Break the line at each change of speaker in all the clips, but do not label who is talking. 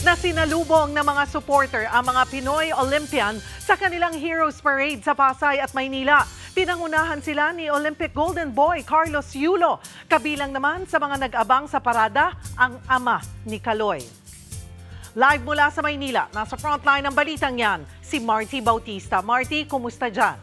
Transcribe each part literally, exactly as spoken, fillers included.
na sinalubong ng mga supporter ang mga Pinoy Olympian sa kanilang Heroes Parade sa Pasay at Maynila. Pinangunahan sila ni Olympic Golden Boy Carlos Yulo. Kabilang naman sa mga nag-abang sa parada ang ama ni Kaloy. Live mula sa Maynila, nasa frontline ng balitang yan, si Marty Bautista. Marty, kumusta dyan?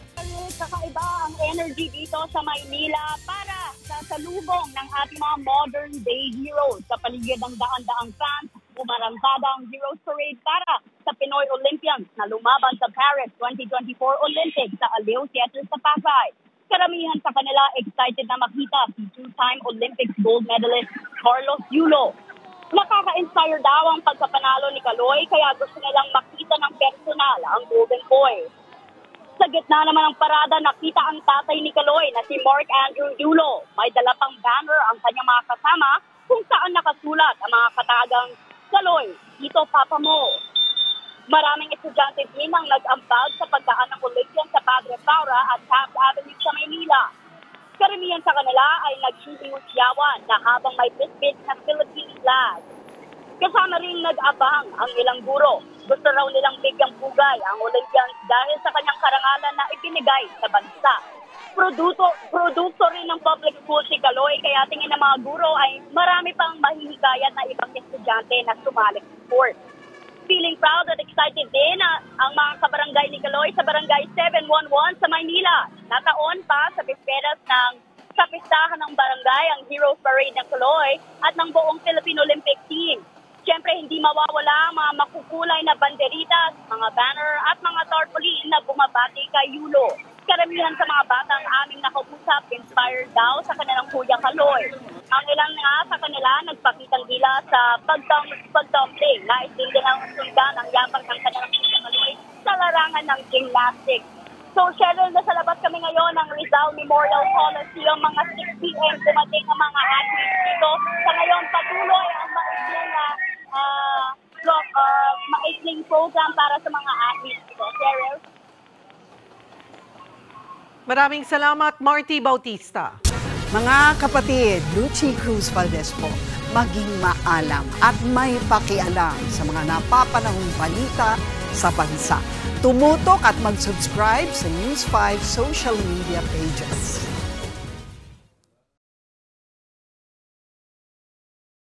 Kakaiba ang energy dito sa Maynila para sa salubong ng ating mga modern day heroes. Sa paligid ng daan-daang fans, umarangkada ang Heroes Parade para sa Pinoy Olympians na lumaban sa Paris twenty twenty-four Olympics sa Aliw Theater sa Pasay. Karamihan sa kanila excited na makita si two-time Olympics gold medalist Carlos Yulo. Nakaka-inspire daw ang pagkapanalo ni Kaloy kaya gusto nilang makita ng personal ang Golden Boy. Sa gitna naman ng parada, nakita ang tatay ni Kaloy na si Mark Andrew Yulo. May dala pang banner ang kanyang mga kasama kung saan nakasulat ang mga katagang Kaloy, ito papa mo. Maraming estudyante din ang nag-ambag sa pagdaan ng Olympian sa Padre Paura at Taft Avenue sa Maynila. Karamihan sa kanila ay nagsisinusyawan na habang may bitbit na Philippine flag. Kasama rin nag-abang ang ilang guro. Gusto raw nilang bigyang pugay ang Olympians dahil sa kanyang karangalan na ibinigay sa bansa. Produkto, produkto rin ng public school si Kaloy kaya tingin ng mga guro ay marami pang mahihikayat na ibang estudyante na sumali sa sport. Feeling proud at excited din na ang mga kabarangay ni Kaloy sa barangay seven one one sa Maynila. Nataon pa sa bisperas ng sa pistahan ng barangay ang Heroes Parade ng Kaloy at ng buong Philippine Olympic team. Siyempre, hindi mawawala ang mga makukulay na banderitas, mga banner at mga tarpaulin na bumabati kay Yulo. Karamihan sa mga batang aming nakausap, inspired daw sa kanilang kuya Kaloy. Ang ilang nga sa kanila nagpakitang gila sa pagdumpling. Nais din nilang sundan ang yabang ng kanilang kuya Kaloy sa larangan ng gymnastics. So, Cheryl, nasa labas kami ngayon ng Rizal Memorial Coliseum. Mga six p m dumating ang mga athletes dito. Sa ngayon, patuloy ang maikling na uh, uh, maikling program para sa mga athletes dito. Cheryl?
Maraming salamat, Marty Bautista.
Mga kapatid, Lucy Cruz Valdez po, maging maalam at may pakialam sa mga napapanahong balita sa bansa. Tumutok at mag-subscribe sa News five social media pages.